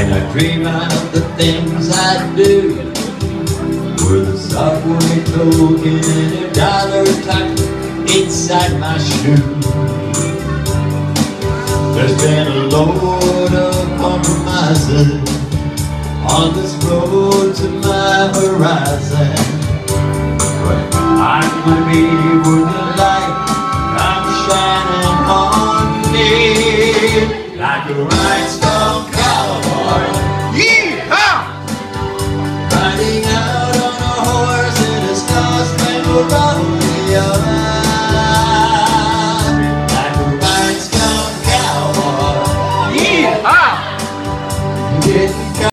And I dream of the things I do, with a subway token and $1 tucked inside my shoe. There's been a load of compromises on this road to my horizon, but I'm gonna be working